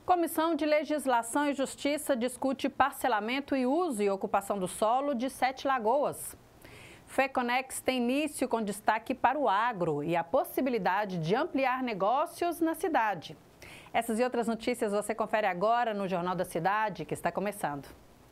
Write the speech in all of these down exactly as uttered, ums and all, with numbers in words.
Comissão de Legislação e Justiça discute parcelamento e uso e ocupação do solo de Sete Lagoas. FECONEX tem início com destaque para o agro e a possibilidade de ampliar negócios na cidade. Essas e outras notícias você confere agora no Jornal da Cidade, que está começando.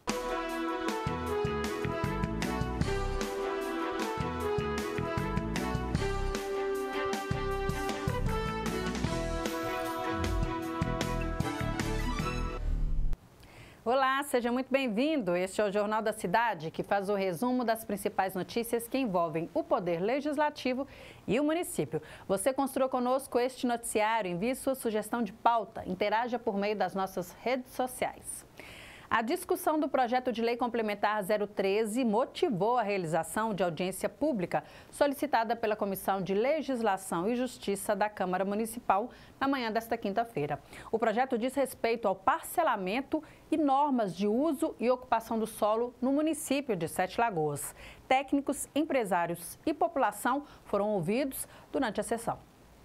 Olá, seja muito bem-vindo. Este é o Jornal da Cidade, que faz o resumo das principais notícias que envolvem o Poder Legislativo e o município. Você construiu conosco este noticiário, envie sua sugestão de pauta, interaja por meio das nossas redes sociais. A discussão do projeto de lei complementar zero treze motivou a realização de audiência pública solicitada pela Comissão de Legislação e Justiça da Câmara Municipal na manhã desta quinta-feira. O projeto diz respeito ao parcelamento e normas de uso e ocupação do solo no município de Sete Lagoas. Técnicos, empresários e população foram ouvidos durante a sessão.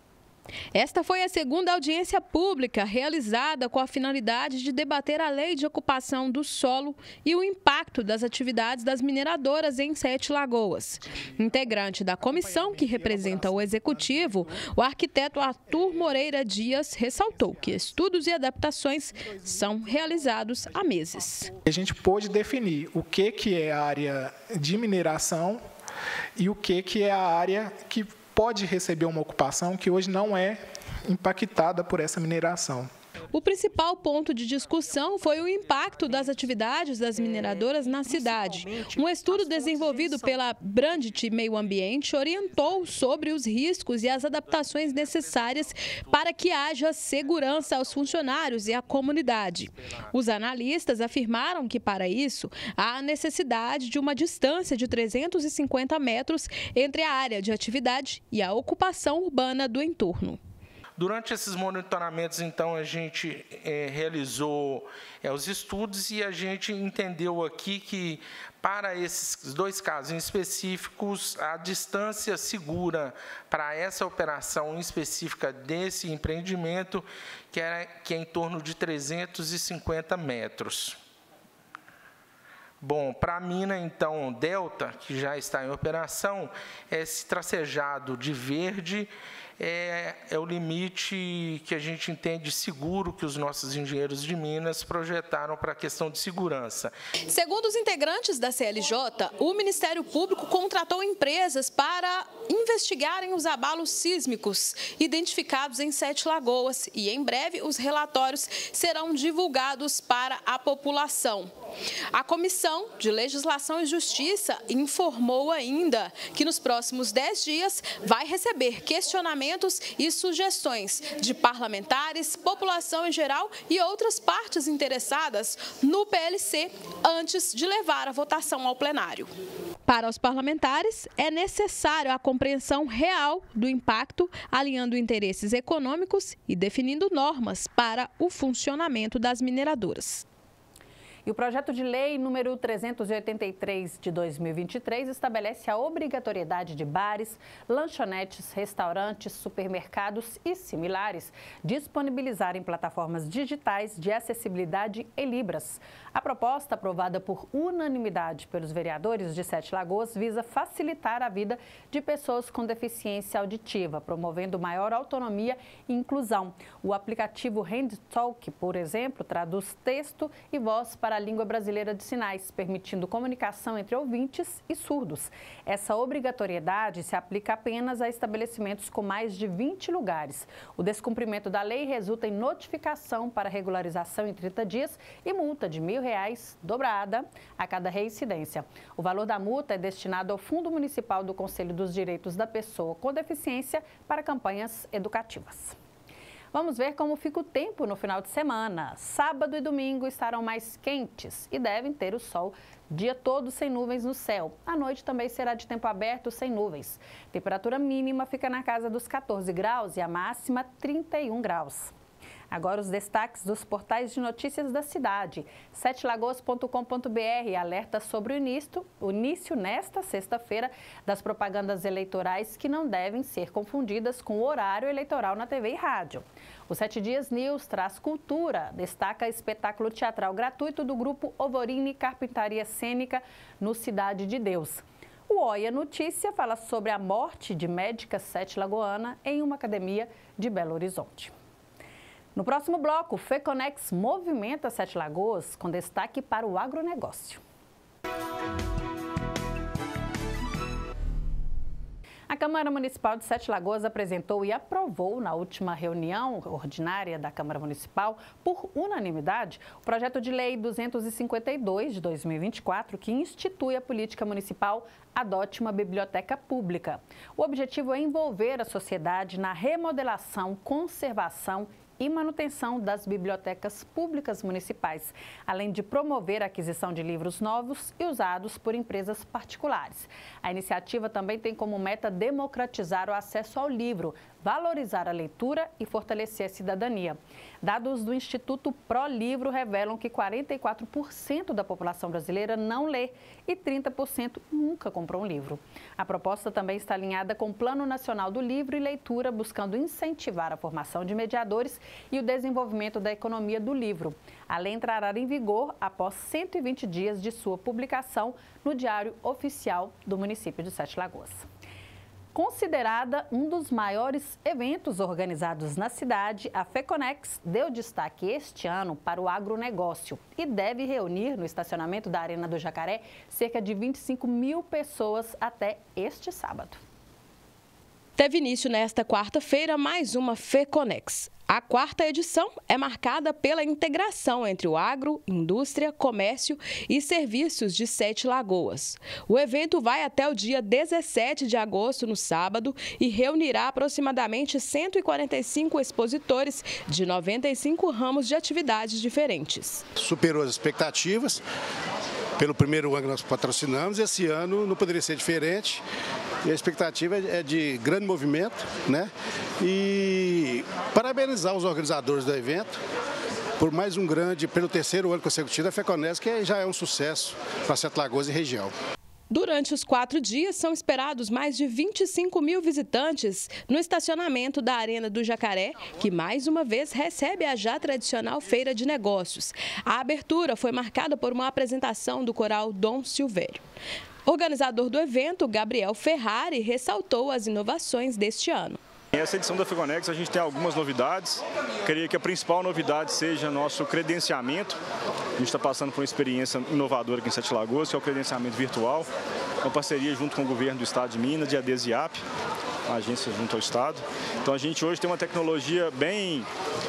Esta foi a segunda audiência pública realizada com a finalidade de debater a lei de ocupação do solo e o impacto das atividades das mineradoras em Sete Lagoas. Integrante da comissão que representa o executivo, o arquiteto Arthur Moreira Dias ressaltou que estudos e adaptações são realizados há meses. A gente pôde definir o que que é a área de mineração e o que que é a área que pode receber uma ocupação que hoje não é impactada por essa mineração. O principal ponto de discussão foi o impacto das atividades das mineradoras na cidade. Um estudo desenvolvido pela Brandit Meio Ambiente orientou sobre os riscos e as adaptações necessárias para que haja segurança aos funcionários e à comunidade. Os analistas afirmaram que, para isso, há a necessidade de uma distância de trezentos e cinquenta metros entre a área de atividade e a ocupação urbana do entorno. Durante esses monitoramentos, então, a gente é, realizou é, os estudos e a gente entendeu aqui que, para esses dois casos em específicos, a distância segura para essa operação específica desse empreendimento, que é, que é em torno de trezentos e cinquenta metros. Bom, para a mina, então, Delta, que já está em operação, esse tracejado de verde é, é o limite que a gente entende seguro que os nossos engenheiros de Minas projetaram para a questão de segurança. Segundo os integrantes da C L J, o Ministério Público contratou empresas para investigarem os abalos sísmicos identificados em Sete Lagoas e, em breve, os relatórios serão divulgados para a população. A Comissão de Legislação e Justiça informou ainda que nos próximos dez dias vai receber questionamentos e sugestões de parlamentares, população em geral e outras partes interessadas no P L C antes de levar a votação ao plenário. Para os parlamentares, é necessário a compreensão real do impacto, alinhando interesses econômicos e definindo normas para o funcionamento das mineradoras. E o projeto de lei número trezentos e oitenta e três de dois mil e vinte e três estabelece a obrigatoriedade de bares, lanchonetes, restaurantes, supermercados e similares disponibilizarem plataformas digitais de acessibilidade em Libras. A proposta, aprovada por unanimidade pelos vereadores de Sete Lagoas, visa facilitar a vida de pessoas com deficiência auditiva, promovendo maior autonomia e inclusão. O aplicativo HandTalk, por exemplo, traduz texto e voz para a língua brasileira de sinais, permitindo comunicação entre ouvintes e surdos. Essa obrigatoriedade se aplica apenas a estabelecimentos com mais de vinte lugares. O descumprimento da lei resulta em notificação para regularização em trinta dias e multa de mil reais dobrada a cada reincidência. O valor da multa é destinado ao Fundo Municipal do Conselho dos Direitos da Pessoa com Deficiência para campanhas educativas. Vamos ver como fica o tempo no final de semana. Sábado e domingo estarão mais quentes e devem ter o sol dia todo sem nuvens no céu. À noite também será de tempo aberto sem nuvens. Temperatura mínima fica na casa dos quatorze graus e a máxima trinta e um graus. Agora os destaques dos portais de notícias da cidade. sete lagoas ponto com ponto br alerta sobre o início, o início nesta sexta-feira das propagandas eleitorais que não devem ser confundidas com o horário eleitoral na T V e rádio. O Sete Dias News traz cultura, destaca espetáculo teatral gratuito do grupo Ovorini Carpintaria Cênica no Cidade de Deus. O Oia Notícia fala sobre a morte de médica sete lagoana em uma academia de Belo Horizonte. No próximo bloco, o FECONEX movimenta Sete Lagoas com destaque para o agronegócio. A Câmara Municipal de Sete Lagoas apresentou e aprovou na última reunião ordinária da Câmara Municipal, por unanimidade, o projeto de lei duzentos e cinquenta e dois de dois mil e vinte e quatro, que institui a política municipal Adote uma Biblioteca Pública. O objetivo é envolver a sociedade na remodelação, conservação e manutenção das bibliotecas públicas municipais, além de promover a aquisição de livros novos e usados por empresas particulares. A iniciativa também tem como meta democratizar o acesso ao livro, valorizar a leitura e fortalecer a cidadania. Dados do Instituto ProLivro revelam que quarenta e quatro por cento da população brasileira não lê e trinta por cento nunca comprou um livro. A proposta também está alinhada com o Plano Nacional do Livro e Leitura, buscando incentivar a formação de mediadores e o desenvolvimento da economia do livro. A lei entrará em vigor após cento e vinte dias de sua publicação no Diário Oficial do município de Sete Lagoas. Considerada um dos maiores eventos organizados na cidade, a FECONEX deu destaque este ano para o agronegócio e deve reunir no estacionamento da Arena do Jacaré cerca de vinte e cinco mil pessoas até este sábado. Teve início nesta quarta-feira mais uma FECONEX. A quarta edição é marcada pela integração entre o agro, indústria, comércio e serviços de Sete Lagoas. O evento vai até o dia dezessete de agosto, no sábado, e reunirá aproximadamente cento e quarenta e cinco expositores de noventa e cinco ramos de atividades diferentes. Superou as expectativas. Pelo primeiro ano que nós patrocinamos, esse ano não poderia ser diferente. E a expectativa é de grande movimento, né? E parabenizar os organizadores do evento por mais um grande, pelo terceiro ano consecutivo da FECONEX, que já é um sucesso para Sete Lagoas e região. Durante os quatro dias, são esperados mais de vinte e cinco mil visitantes no estacionamento da Arena do Jacaré, que mais uma vez recebe a já tradicional feira de negócios. A abertura foi marcada por uma apresentação do coral Dom Silvério. Organizador do evento, Gabriel Ferrari, ressaltou as inovações deste ano. Nessa edição da FECONEX a gente tem algumas novidades. Queria que a principal novidade seja nosso credenciamento. A gente está passando por uma experiência inovadora aqui em Sete Lagoas, que é o credenciamento virtual, uma parceria junto com o governo do estado de Minas e a DESIAP, a agência junto ao estado. Então a gente hoje tem uma tecnologia bem,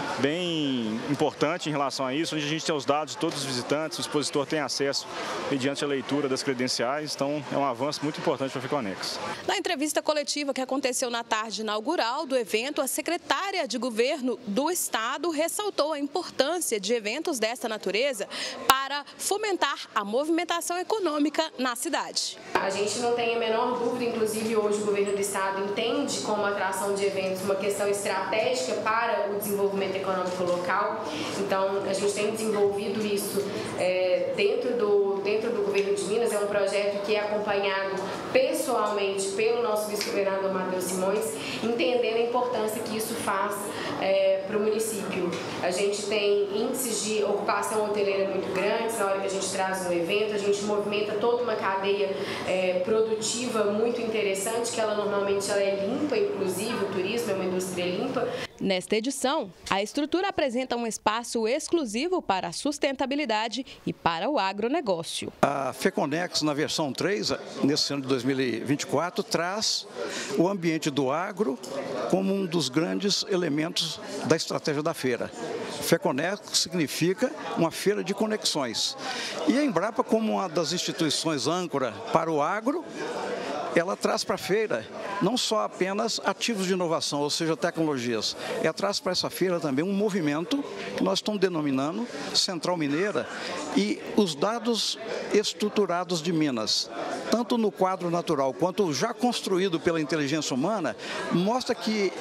bem importante em relação a isso, onde a gente tem os dados de todos os visitantes, o expositor tem acesso mediante a leitura das credenciais, então é um avanço muito importante para a FECONEX. Na entrevista coletiva que aconteceu na tarde inaugural do evento, a secretária de governo do estado ressaltou a importância de eventos desta natureza para fomentar a movimentação econômica na cidade. A gente não tem a menor dúvida, inclusive hoje o governo do estado entende como a atração de eventos uma questão estratégica para o desenvolvimento econômico local. Então a gente tem desenvolvido isso é, dentro do, dentro do governo de Minas. É um projeto que é acompanhado pessoalmente pelo nosso vice-governador Matheus Simões, entendendo a importância que isso faz é, para o município. A gente tem índices de ocupação hoteleira muito grandes na hora que a gente traz um evento, a gente movimenta toda uma cadeia é, produtiva muito interessante, que ela normalmente ela é limpa, inclusive o turismo é uma indústria limpa. Nesta edição, a estrutura apresenta um espaço exclusivo para a sustentabilidade e para o agronegócio. A FECONEX, na versão três, nesse ano de dois mil e vinte e quatro, traz o ambiente do agro como um dos grandes elementos da estratégia da feira. FECONEX significa uma feira de conexões. E a Embrapa, como uma das instituições âncora para o agro, ela traz para a feira não só apenas ativos de inovação, ou seja, tecnologias, ela traz para essa feira também um movimento que nós estamos denominando Central Mineira e os dados estruturados de Minas, tanto no quadro natural quanto já construído pela inteligência humana, mostra que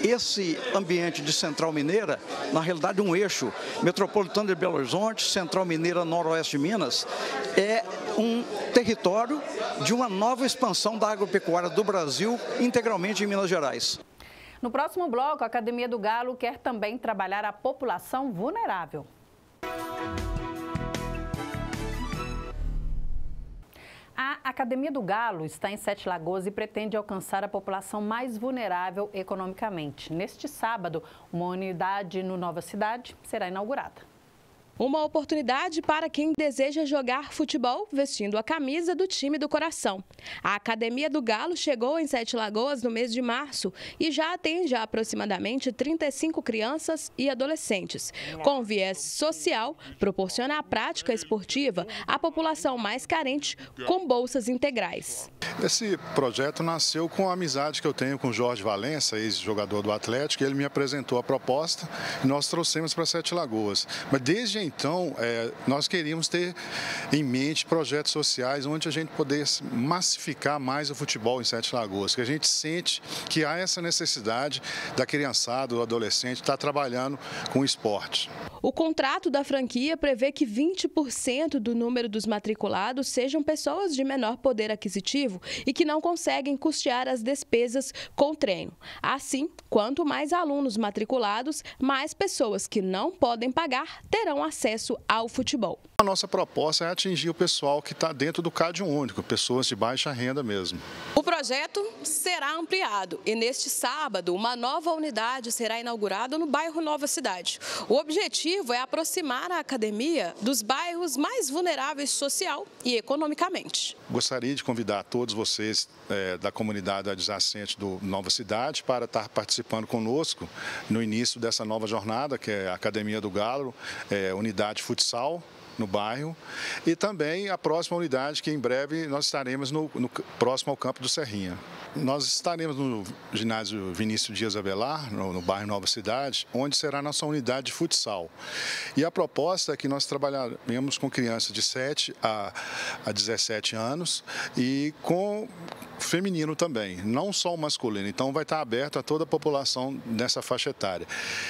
esse ambiente de Central Mineira, na realidade um eixo metropolitano de Belo Horizonte, Central Mineira, Noroeste de Minas, é um território de uma nova expansão da agropecuária do Brasil, integralmente em Minas Gerais. No próximo bloco, a Academia do Galo quer também trabalhar a população vulnerável. A Academia do Galo está em Sete Lagoas e pretende alcançar a população mais vulnerável economicamente. Neste sábado, uma unidade no Nova Cidade será inaugurada. Uma oportunidade para quem deseja jogar futebol vestindo a camisa do time do coração. A Academia do Galo chegou em Sete Lagoas no mês de março e já atende a aproximadamente trinta e cinco crianças e adolescentes. Com viés social, proporciona a prática esportiva à população mais carente com bolsas integrais. Esse projeto nasceu com a amizade que eu tenho com o Jorge Valença, ex-jogador do Atlético. Ele me apresentou a proposta e nós trouxemos para Sete Lagoas. Mas desde então, é, nós queríamos ter em mente projetos sociais onde a gente pudesse massificar mais o futebol em Sete Lagoas, que a gente sente que há essa necessidade da criançada, do adolescente, estar trabalhando com o esporte. O contrato da franquia prevê que vinte por cento do número dos matriculados sejam pessoas de menor poder aquisitivo e que não conseguem custear as despesas com o treino. Assim, quanto mais alunos matriculados, mais pessoas que não podem pagar terão acesso ao futebol. A nossa proposta é atingir o pessoal que está dentro do Cade Único, pessoas de baixa renda mesmo. O projeto será ampliado e neste sábado uma nova unidade será inaugurada no bairro Nova Cidade. O objetivo é aproximar a academia dos bairros mais vulneráveis social e economicamente. Gostaria de convidar todos vocês é, da comunidade adjacente do Nova Cidade para estar participando conosco no início dessa nova jornada, que é a Academia do Galo, é, unidade futsal no bairro, e também a próxima unidade que em breve nós estaremos no, no próximo ao campo do Serrinha. Nós estaremos no ginásio Vinícius Dias Avelar, no, no bairro Nova Cidade, onde será a nossa unidade de futsal. E a proposta é que nós trabalharemos com crianças de sete a dezessete anos e com feminino também, não só o masculino. Então vai estar aberto a toda a população nessa faixa etária.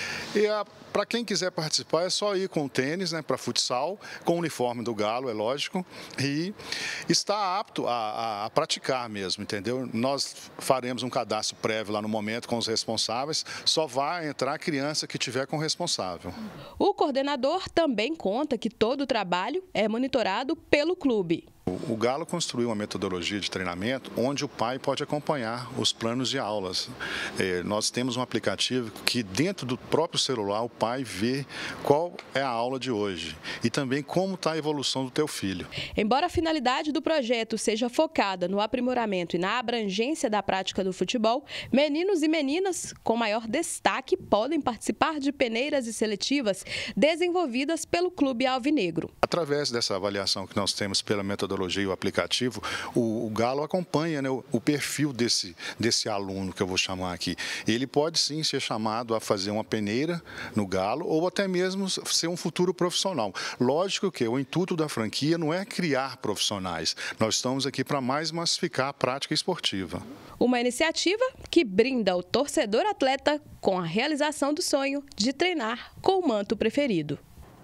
E para quem quiser participar é só ir com tênis, né, para futsal, com o uniforme do Galo, é lógico, e está apto a, a, a praticar mesmo, entendeu? Nós faremos um cadastro prévio lá no momento com os responsáveis, só vai entrar a criança que tiver com o responsável. O coordenador também conta que todo o trabalho é monitorado pelo clube. O Galo construiu uma metodologia de treinamento onde o pai pode acompanhar os planos de aulas. É, nós temos um aplicativo que dentro do próprio celular o pai vê qual é a aula de hoje e também como está a evolução do teu filho. Embora a finalidade do projeto seja focada no aprimoramento e na abrangência da prática do futebol, meninos e meninas com maior destaque podem participar de peneiras e seletivas desenvolvidas pelo Clube Alvinegro. Através dessa avaliação que nós temos pela metodologia e o aplicativo, o, o Galo acompanha, né, o, o perfil desse, desse aluno, que eu vou chamar aqui. Ele pode sim ser chamado a fazer uma peneira no Galo ou até mesmo ser um futuro profissional. Lógico que o intuito da franquia não é criar profissionais. Nós estamos aqui para mais massificar a prática esportiva. Uma iniciativa que brinda ao torcedor atleta com a realização do sonho de treinar com o manto preferido.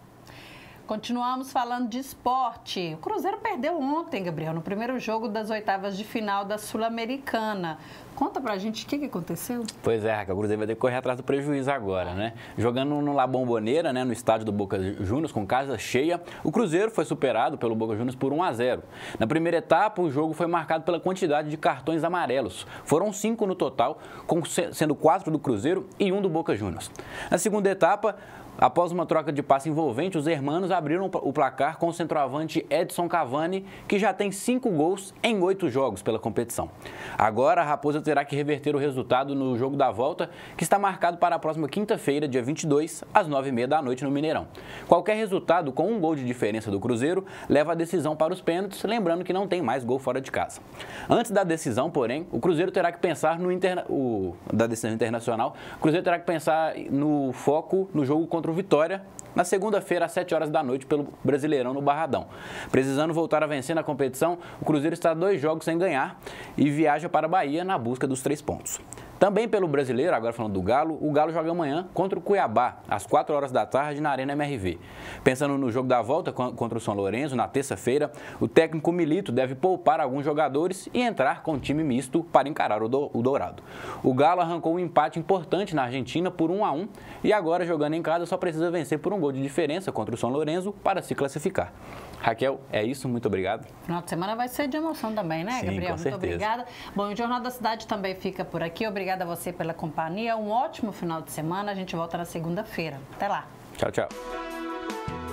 Continuamos falando de esporte. O Cruzeiro perdeu ontem, Gabriel, no primeiro jogo das oitavas de final da Sul-Americana. Conta pra gente o que, que aconteceu. Pois é, Raquel, o Cruzeiro vai ter que correr atrás do prejuízo agora, né? Jogando no La Bombonera, né, no estádio do Boca Juniors, com casa cheia, o Cruzeiro foi superado pelo Boca Juniors por um a zero. Na primeira etapa, o jogo foi marcado pela quantidade de cartões amarelos. Foram cinco no total, sendo quatro do Cruzeiro e um do Boca Juniors. Na segunda etapa, após uma troca de passe envolvente, os hermanos abriram o placar com o centroavante Edson Cavani, que já tem cinco gols em oito jogos pela competição. Agora, a Raposa terá que reverter o resultado no jogo da volta, que está marcado para a próxima quinta-feira, dia vinte e dois, às nove e meia da noite, no Mineirão. Qualquer resultado com um gol de diferença do Cruzeiro leva a decisão para os pênaltis, lembrando que não tem mais gol fora de casa. Antes da decisão, porém, o Cruzeiro terá que pensar no interna... o... da decisão internacional, o Cruzeiro terá que pensar no foco no jogo contra o Vitória, na segunda-feira, às sete horas da noite, pelo Brasileirão no Barradão. Precisando voltar a vencer na competição, o Cruzeiro está a dois jogos sem ganhar e viaja para a Bahia na busca dos três pontos. Também pelo Brasileiro, agora falando do Galo, o Galo joga amanhã contra o Cuiabá, às quatro horas da tarde, na Arena M R V. Pensando no jogo da volta contra o São Lourenço, na terça-feira, o técnico Milito deve poupar alguns jogadores e entrar com time misto para encarar o Dourado. O Galo arrancou um empate importante na Argentina por um a um e agora, jogando em casa, só precisa vencer por um gol de diferença contra o São Lourenço para se classificar. Raquel, é isso, muito obrigado. Final de semana vai ser de emoção também, né, Sim, Gabriel? com muito certeza. obrigada. Bom, o Jornal da Cidade também fica por aqui. Obrigada a você pela companhia. Um ótimo final de semana. A gente volta na segunda-feira. Até lá. Tchau, tchau.